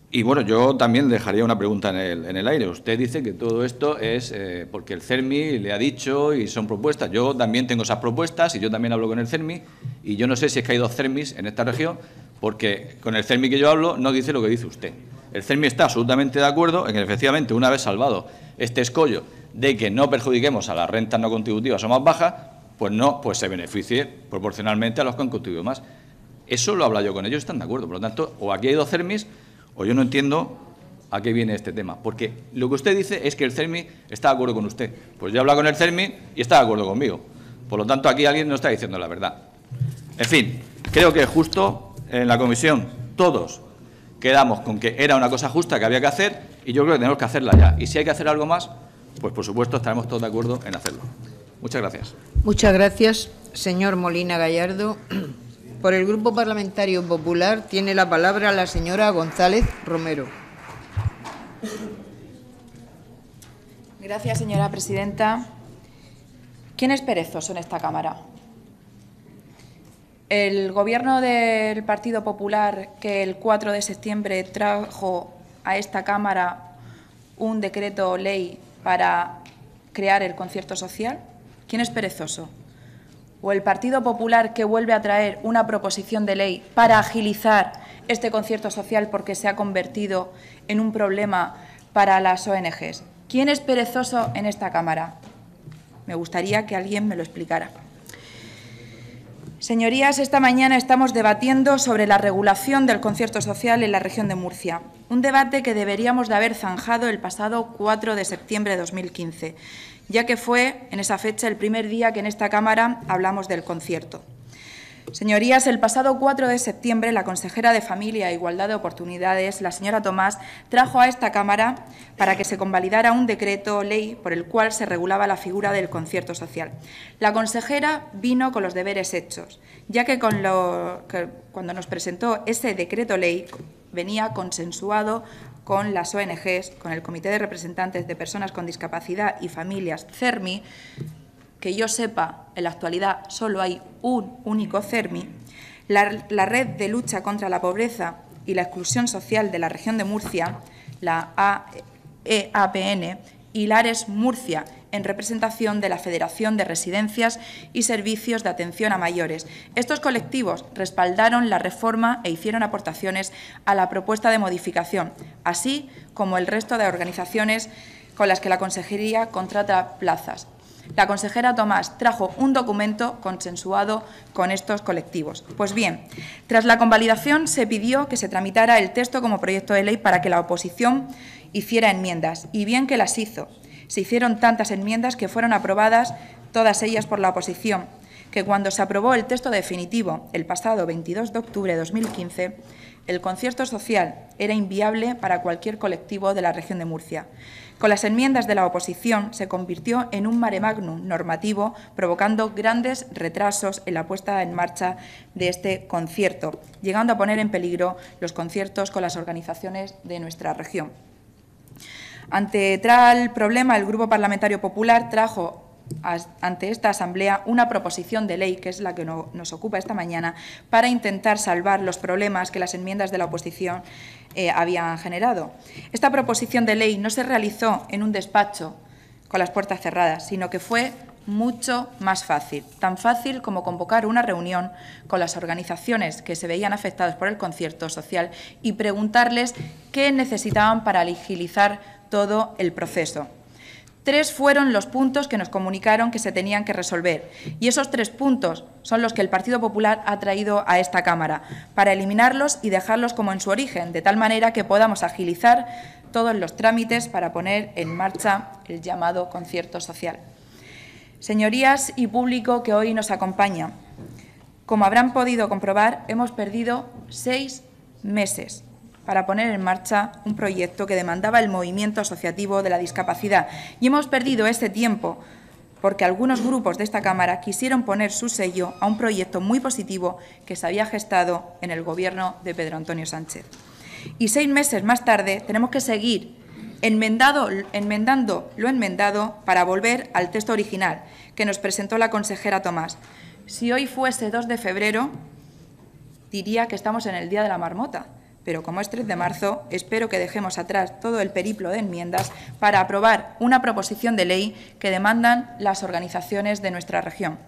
[SPEAKER 6] Y bueno, yo también dejaría una pregunta en el, en el aire. Usted dice que todo esto es eh, porque el CERMI le ha dicho y son propuestas. Yo también tengo esas propuestas y yo también hablo con el CERMI y yo no sé si es que hay dos CERMIs en esta región porque con el CERMI que yo hablo no dice lo que dice usted. El CERMI está absolutamente de acuerdo en que efectivamente una vez salvado este escollo de que no perjudiquemos a las rentas no contributivas o más bajas, pues no, pues se beneficie proporcionalmente a los que han contribuido más. Eso lo habla yo con ellos, están de acuerdo. Por lo tanto, o aquí hay dos CERMIs o yo no entiendo a qué viene este tema. Porque lo que usted dice es que el CERMI está de acuerdo con usted. Pues yo he hablado con el CERMI y está de acuerdo conmigo. Por lo tanto, aquí alguien no está diciendo la verdad. En fin, creo que es justo. En la comisión todos quedamos con que era una cosa justa que había que hacer y yo creo que tenemos que hacerla ya. Y si hay que hacer algo más, pues por supuesto estaremos todos de acuerdo en hacerlo. Muchas gracias.
[SPEAKER 1] Muchas gracias, señor Molina Gallardo. Por el Grupo Parlamentario Popular tiene la palabra la señora González Romero.
[SPEAKER 2] Gracias, señora presidenta. ¿Quién es perezoso en esta Cámara? El Gobierno del Partido Popular, que el cuatro de septiembre trajo a esta Cámara un decreto ley para crear el concierto social, ¿quién es perezoso? ¿O el Partido Popular, que vuelve a traer una proposición de ley para agilizar este concierto social porque se ha convertido en un problema para las O N Ges? ¿Quién es perezoso en esta Cámara? Me gustaría que alguien me lo explicara. Señorías, esta mañana estamos debatiendo sobre la regulación del concierto social en la región de Murcia, un debate que deberíamos de haber zanjado el pasado cuatro de septiembre de dos mil quince, ya que fue en esa fecha el primer día que en esta Cámara hablamos del concierto. Señorías, el pasado cuatro de septiembre la consejera de Familia e Igualdad de Oportunidades, la señora Tomás, trajo a esta Cámara para que se convalidara un decreto ley por el cual se regulaba la figura del concierto social. La consejera vino con los deberes hechos, ya que, con lo, que cuando nos presentó ese decreto ley venía consensuado con las O N Ges, con el Comité de Representantes de Personas con Discapacidad y Familias, CERMI. Que yo sepa, en la actualidad solo hay un único CERMI, la, la Red de Lucha contra la Pobreza y la Exclusión Social de la región de Murcia, la E A P N, y Lares Murcia, en representación de la Federación de Residencias y Servicios de Atención a Mayores. Estos colectivos respaldaron la reforma e hicieron aportaciones a la propuesta de modificación, así como el resto de organizaciones con las que la Consejería contrata plazas. La consejera Tomás trajo un documento consensuado con estos colectivos. Pues bien, tras la convalidación se pidió que se tramitara el texto como proyecto de ley para que la oposición hiciera enmiendas, y bien que las hizo. Se hicieron tantas enmiendas que fueron aprobadas todas ellas por la oposición, que cuando se aprobó el texto definitivo el pasado veintidós de octubre de dos mil quince, el concierto social era inviable para cualquier colectivo de la región de Murcia. Con las enmiendas de la oposición se convirtió en un mare magnum normativo, provocando grandes retrasos en la puesta en marcha de este concierto, llegando a poner en peligro los conciertos con las organizaciones de nuestra región. Ante tal problema, el Grupo Parlamentario Popular trajo ante esta Asamblea una proposición de ley, que es la que no, nos ocupa esta mañana, para intentar salvar los problemas que las enmiendas de la oposición eh, habían generado. Esta proposición de ley no se realizó en un despacho con las puertas cerradas, sino que fue mucho más fácil, tan fácil como convocar una reunión con las organizaciones que se veían afectadas por el concierto social y preguntarles qué necesitaban para agilizar todo el proceso. Tres fueron los puntos que nos comunicaron que se tenían que resolver, y esos tres puntos son los que el Partido Popular ha traído a esta Cámara, para eliminarlos y dejarlos como en su origen, de tal manera que podamos agilizar todos los trámites para poner en marcha el llamado concierto social. Señorías y público que hoy nos acompaña, como habrán podido comprobar, hemos perdido seis meses para poner en marcha un proyecto que demandaba el movimiento asociativo de la discapacidad. Y hemos perdido ese tiempo porque algunos grupos de esta Cámara quisieron poner su sello a un proyecto muy positivo que se había gestado en el Gobierno de Pedro Antonio Sánchez. Y seis meses más tarde tenemos que seguir enmendado, enmendando lo enmendado para volver al texto original que nos presentó la consejera Tomás. Si hoy fuese dos de febrero, diría que estamos en el Día de la Marmota, pero como es tres de marzo, espero que dejemos atrás todo el periplo de enmiendas para aprobar una proposición de ley que demandan las organizaciones de nuestra región.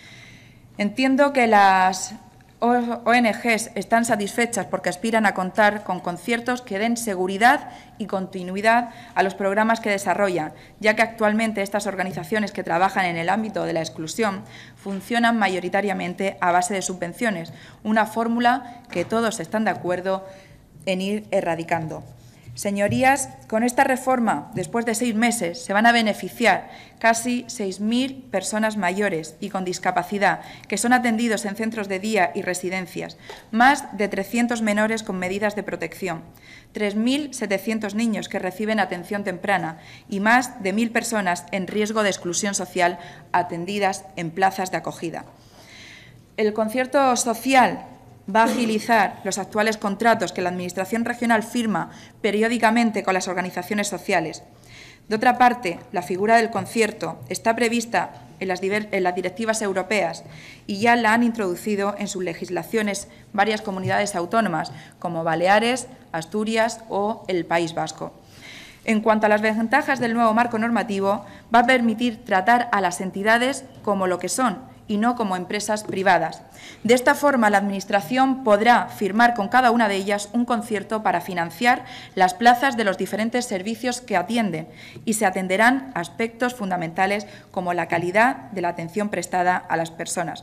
[SPEAKER 2] Entiendo que las O N Ges están satisfechas porque aspiran a contar con conciertos que den seguridad y continuidad a los programas que desarrollan, ya que actualmente estas organizaciones que trabajan en el ámbito de la exclusión funcionan mayoritariamente a base de subvenciones, una fórmula que todos están de acuerdo en ir erradicando. Señorías, con esta reforma, después de seis meses, se van a beneficiar casi seis mil personas mayores y con discapacidad que son atendidos en centros de día y residencias, más de trescientos menores con medidas de protección, tres mil setecientos niños que reciben atención temprana y más de mil personas en riesgo de exclusión social atendidas en plazas de acogida. El concierto social va a agilizar los actuales contratos que la Administración regional firma periódicamente con las organizaciones sociales. De otra parte, la figura del concierto está prevista en las, en las directivas europeas y ya la han introducido en sus legislaciones varias comunidades autónomas, como Baleares, Asturias o el País Vasco. En cuanto a las ventajas del nuevo marco normativo, va a permitir tratar a las entidades como lo que son, y no como empresas privadas. De esta forma, la Administración podrá firmar con cada una de ellas un concierto para financiar las plazas de los diferentes servicios que atienden y se atenderán aspectos fundamentales como la calidad de la atención prestada a las personas.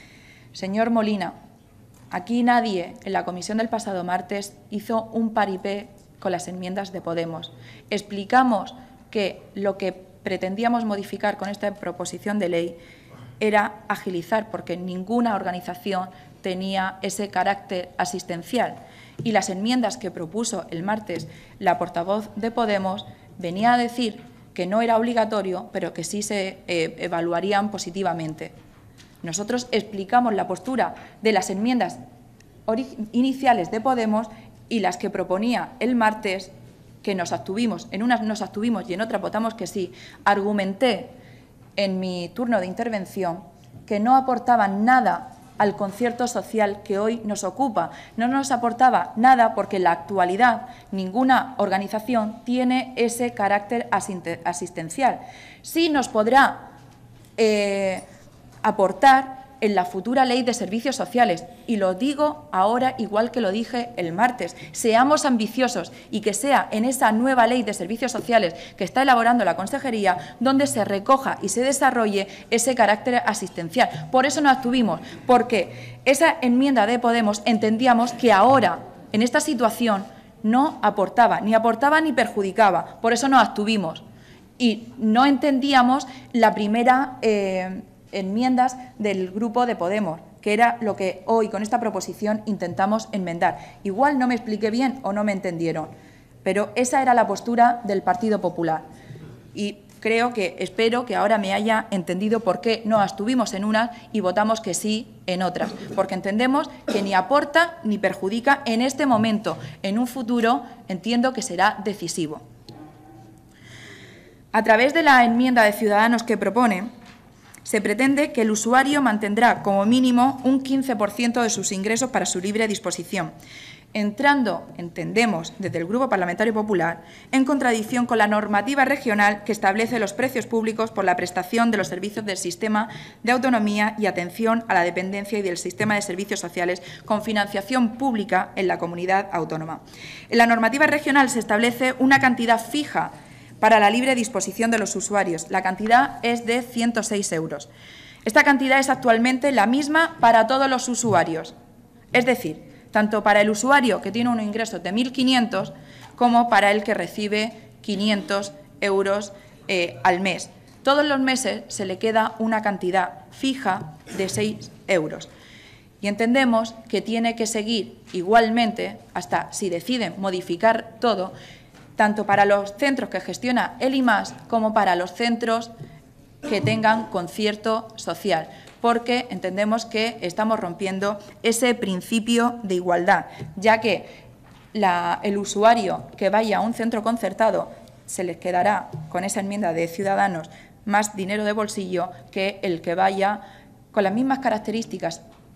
[SPEAKER 2] Señor Molina, aquí nadie en la comisión del pasado martes hizo un paripé con las enmiendas de Podemos. Explicamos que lo que pretendíamos modificar con esta proposición de ley era agilizar, porque ninguna organización tenía ese carácter asistencial. Y las enmiendas que propuso el martes la portavoz de Podemos venía a decir que no era obligatorio, pero que sí se eh, evaluarían positivamente. Nosotros explicamos la postura de las enmiendas iniciales de Podemos y las que proponía el martes, que nos abstuvimos, en unas nos abstuvimos y en otras votamos que sí. Argumenté en mi turno de intervención que no aportaban nada al concierto social que hoy nos ocupa. No nos aportaba nada porque en la actualidad ninguna organización tiene ese carácter asistencial. Sí nos podrá eh, aportar en la futura ley de servicios sociales, y lo digo ahora igual que lo dije el martes. Seamos ambiciosos y que sea en esa nueva ley de servicios sociales que está elaborando la Consejería donde se recoja y se desarrolle ese carácter asistencial. Por eso nos abstuvimos, porque esa enmienda de Podemos entendíamos que ahora, en esta situación, no aportaba, ni aportaba ni perjudicaba. Por eso nos abstuvimos. Y no entendíamos la primera eh, enmiendas del grupo de Podemos, que era lo que hoy con esta proposición intentamos enmendar. Igual no me expliqué bien o no me entendieron, pero esa era la postura del Partido Popular. Y creo que, espero que ahora me haya entendido por qué no abstuvimos en unas y votamos que sí en otras, porque entendemos que ni aporta ni perjudica en este momento. En un futuro entiendo que será decisivo. A través de la enmienda de Ciudadanos que propone, se pretende que el usuario mantendrá como mínimo un quince por ciento de sus ingresos para su libre disposición, entrando, entendemos, desde el Grupo Parlamentario Popular, en contradicción con la normativa regional que establece los precios públicos por la prestación de los servicios del sistema de autonomía y atención a la dependencia y del sistema de servicios sociales con financiación pública en la comunidad autónoma. En la normativa regional se establece una cantidad fija para la libre disposición de los usuarios. La cantidad es de ciento seis euros. Esta cantidad es actualmente la misma para todos los usuarios. Es decir, tanto para el usuario que tiene un ingreso de mil quinientos como para el que recibe quinientos euros eh, al mes. Todos los meses se le queda una cantidad fija de seis euros. Y entendemos que tiene que seguir igualmente, hasta si deciden modificar todo, tanto para los centros que gestiona el I M A S como para los centros que tengan concierto social, porque entendemos que estamos rompiendo ese principio de igualdad, ya que la, el usuario que vaya a un centro concertado se les quedará con esa enmienda de Ciudadanos más dinero de bolsillo que el que vaya con las mismas características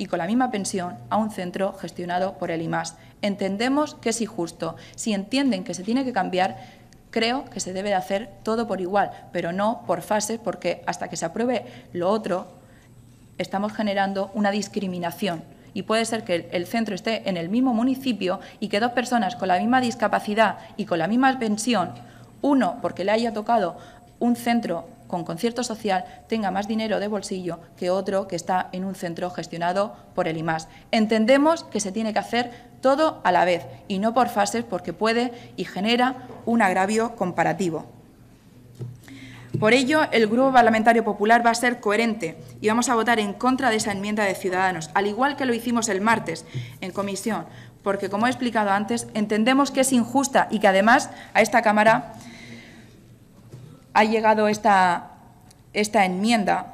[SPEAKER 2] y con la misma pensión a un centro gestionado por el I M A S. Entendemos que es injusto. Si entienden que se tiene que cambiar, creo que se debe de hacer todo por igual, pero no por fases, porque hasta que se apruebe lo otro estamos generando una discriminación. Y puede ser que el centro esté en el mismo municipio y que dos personas con la misma discapacidad y con la misma pensión, uno porque le haya tocado un centro con concierto social, tenga más dinero de bolsillo que otro que está en un centro gestionado por el I M A S. Entendemos que se tiene que hacer todo a la vez y no por fases, porque puede y genera un agravio comparativo. Por ello, el Grupo Parlamentario Popular va a ser coherente y vamos a votar en contra de esa enmienda de Ciudadanos, al igual que lo hicimos el martes en comisión, porque, como he explicado antes, entendemos que es injusta y que, además, a esta Cámara ha llegado esta, esta enmienda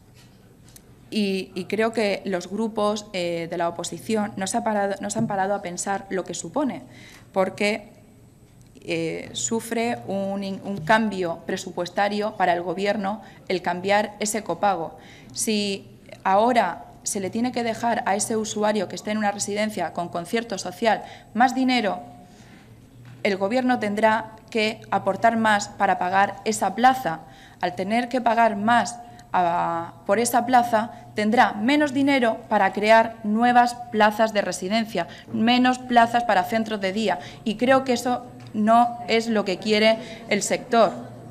[SPEAKER 2] y, y creo que los grupos eh, de la oposición no se, ha parado, no se han parado a pensar lo que supone, porque Eh, sufre un, un cambio presupuestario para el Gobierno el cambiar ese copago. Si ahora se le tiene que dejar a ese usuario que esté en una residencia con concierto social más dinero, el Gobierno tendrá que aportar más para pagar esa plaza. Al tener que pagar más a, por esa plaza, tendrá menos dinero para crear nuevas plazas de residencia, menos plazas para centros de día. Y creo que eso no es lo que quiere el sector.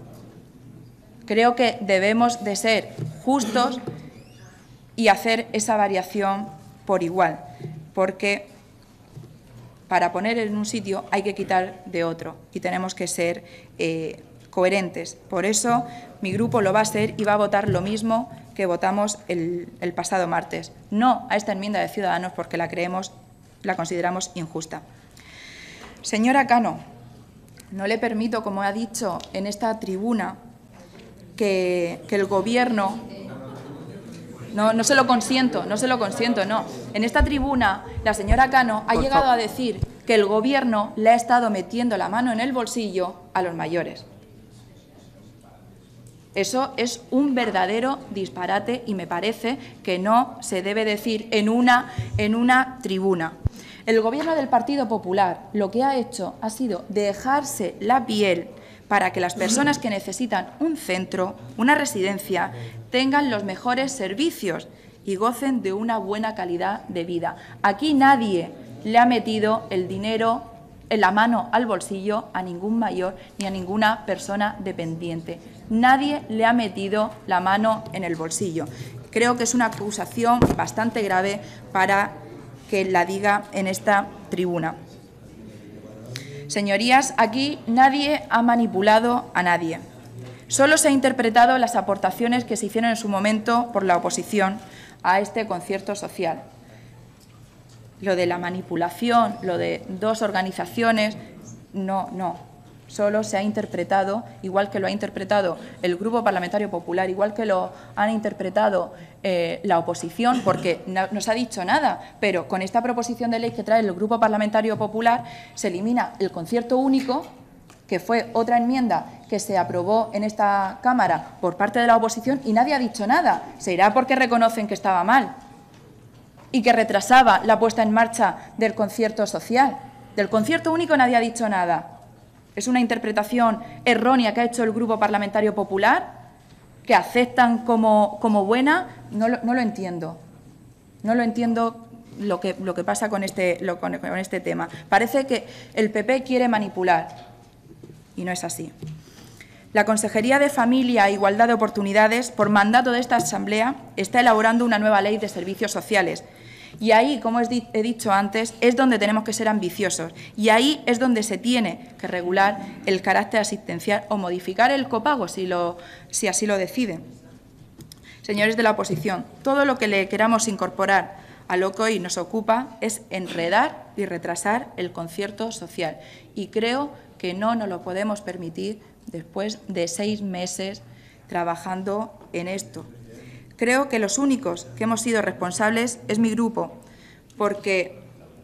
[SPEAKER 2] Creo que debemos de ser justos y hacer esa variación por igual, porque para poner en un sitio hay que quitar de otro y tenemos que ser eh, coherentes. Por eso mi grupo lo va a hacer y va a votar lo mismo que votamos el, el pasado martes. No a esta enmienda de Ciudadanos, porque la creemos, la consideramos injusta. Señora Cano, no le permito, como ha dicho en esta tribuna, que, que el Gobierno… No, no se lo consiento, no se lo consiento, no. En esta tribuna, la señora Cano ha llegado a decir que el Gobierno le ha estado metiendo la mano en el bolsillo a los mayores. Eso es un verdadero disparate y me parece que no se debe decir en una, en una tribuna. El Gobierno del Partido Popular lo que ha hecho ha sido dejarse la piel para que las personas que necesitan un centro, una residencia, tengan los mejores servicios y gocen de una buena calidad de vida. Aquí nadie le ha metido el dinero en la mano al bolsillo a ningún mayor ni a ninguna persona dependiente. Nadie le ha metido la mano en el bolsillo. Creo que es una acusación bastante grave para que la diga en esta tribuna. Señorías, aquí nadie ha manipulado a nadie. Solo se han interpretado las aportaciones que se hicieron en su momento por la oposición a este concierto social. Lo de la manipulación, lo de dos organizaciones, no, no. Solo se ha interpretado, igual que lo ha interpretado el Grupo Parlamentario Popular, igual que lo han interpretado eh, la oposición, porque no, no se ha dicho nada, pero con esta proposición de ley que trae el Grupo Parlamentario Popular se elimina el concierto único, que fue otra enmienda que se aprobó en esta Cámara por parte de la oposición y nadie ha dicho nada. Se irá porque reconocen que estaba mal y que retrasaba la puesta en marcha del concierto social. Del concierto único nadie ha dicho nada. Es una interpretación errónea que ha hecho el Grupo Parlamentario Popular, que aceptan como, como buena. No lo, no lo entiendo. No lo entiendo lo que, lo que pasa con este, lo, con, con este tema. Parece que el P P quiere manipular y no es así. La Consejería de Familia e Igualdad de Oportunidades, por mandato de esta Asamblea, está elaborando una nueva ley de servicios sociales. Y ahí, como he dicho antes, es donde tenemos que ser ambiciosos y ahí es donde se tiene que regular el carácter asistencial o modificar el copago si, lo, si así lo deciden. Señores de la oposición, todo lo que le queramos incorporar a lo que hoy nos ocupa es enredar y retrasar el concierto social. Y creo que no nos lo podemos permitir después de seis meses trabajando en esto. Creo que los únicos que hemos sido responsables es mi grupo, porque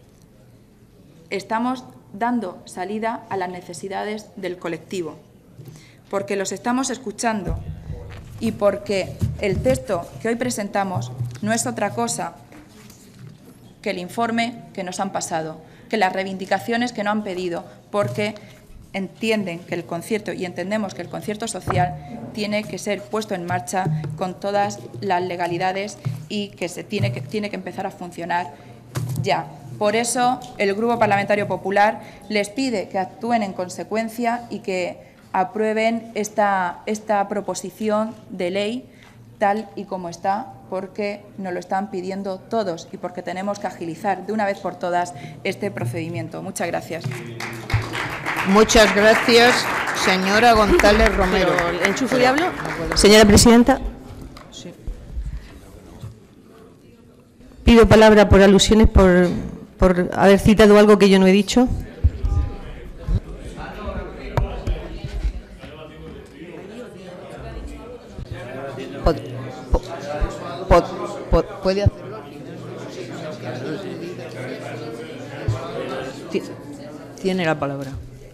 [SPEAKER 2] estamos dando salida a las necesidades del colectivo, porque los estamos escuchando y porque el texto que hoy presentamos no es otra cosa que el informe que nos han pasado, que las reivindicaciones que no han pedido, porque entienden que el concierto y entendemos que el concierto social tiene que ser puesto en marcha con todas las legalidades y que se tiene que, tiene que empezar a funcionar ya. Por eso, el Grupo Parlamentario Popular les pide que actúen en consecuencia y que aprueben esta, esta proposición de ley tal y como está, porque nos lo están pidiendo todos y porque tenemos que agilizar de una vez por todas este procedimiento. Muchas gracias.
[SPEAKER 1] Muchas gracias, señora González Romero.
[SPEAKER 4] Pero, ¿enchufo y hablo? Señora presidenta.
[SPEAKER 1] Sí.
[SPEAKER 4] Pido palabra por alusiones, por, por haber citado algo que yo no he dicho.
[SPEAKER 1] Pod, pod, pod, pod, ¿Puede hacerlo? Tiene la palabra.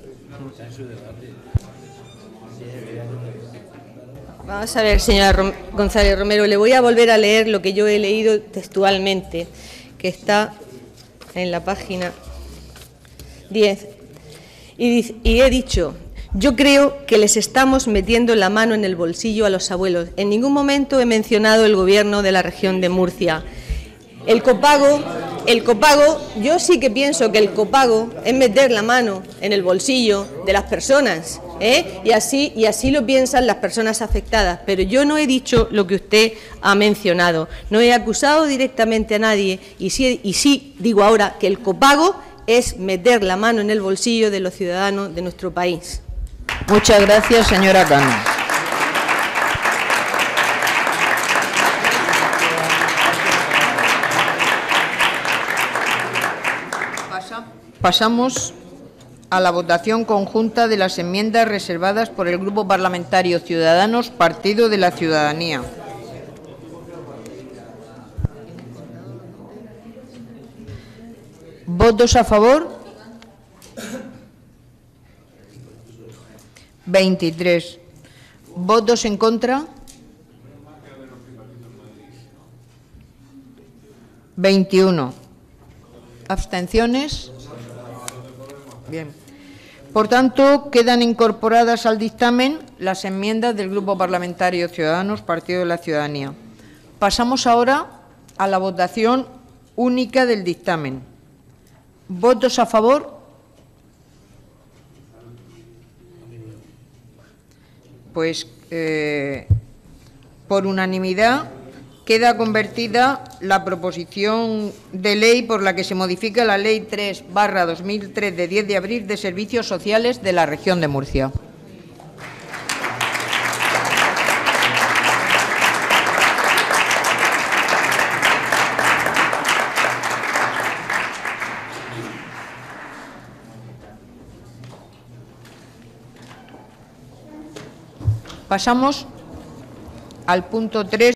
[SPEAKER 4] Vamos a ver, señora Rom- González Romero, le voy a volver a leer lo que yo he leído textualmente, que está en la página diez. Y, dice, y he dicho, yo creo que les estamos metiendo la mano en el bolsillo a los abuelos. En ningún momento he mencionado el Gobierno de la región de Murcia. El copago, el copago, yo sí que pienso que el copago es meter la mano en el bolsillo de las personas, ¿eh? y, así, y así lo piensan las personas afectadas, pero yo no he dicho lo que usted ha mencionado, no he acusado directamente a nadie y sí, y sí digo ahora que el copago es meter la mano en el bolsillo de los ciudadanos de nuestro país.
[SPEAKER 1] Muchas gracias, señora Cano. Pasamos a la votación conjunta de las enmiendas reservadas por el Grupo Parlamentario Ciudadanos, Partido de la Ciudadanía. ¿Votos a favor? veintitrés. ¿Votos en contra? veintiuno. ¿Abstenciones? Bien. Por tanto, quedan incorporadas al dictamen las enmiendas del Grupo Parlamentario Ciudadanos, Partido de la Ciudadanía. Pasamos ahora a la votación única del dictamen. ¿Votos a favor? Pues, eh, por unanimidad, queda convertida la proposición de ley por la que se modifica la Ley tres barra dos mil tres de diez de abril de Servicios Sociales de la Región de Murcia. Pasamos al punto tres.